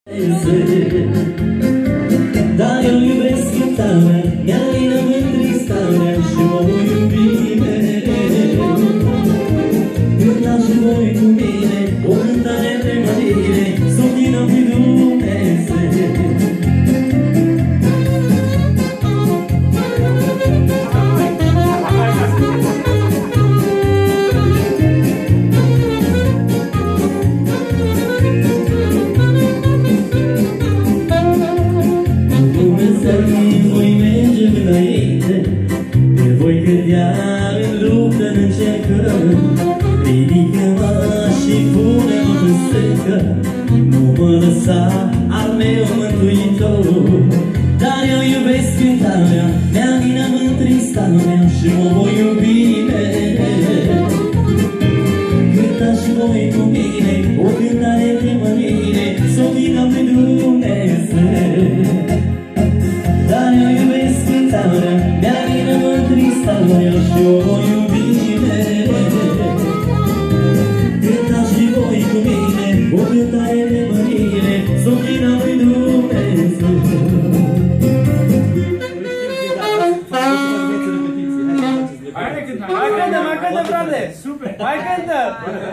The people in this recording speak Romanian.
Dar eu iubesc cântarea, mi-alină mândristarea și mă voi iubi mereu. Cânta și voi cu mine, o cântare de mărire, s-o vină lui Dumnezeu. Voi merge înainte, te voi credea în luptă, în încercări. Ridică-mă și pune-mă pe stâncă, nu mă lăsa, al meu mântuitor. Dar eu iubesc cântarea, mi-alină mântristarea și mă voi iubi mereu. Cânta și voi cu mine, o cântare de mărire, s-o vină lui Dumnezeu. Dar eu iubesc cântarea, mi-alină mântristarea și o voi iubi mereu. Cânta și voi cu mine, o cântare de mărire, s-o vină lui Dumnezeu. Hai cântă, frate! Super! Hai cântă!